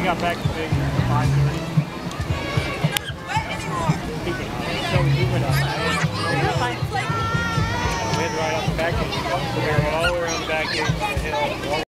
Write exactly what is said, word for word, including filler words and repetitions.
got back to big five thirty. So we went up. We had to ride up the back end. We were all around the back end of the hill.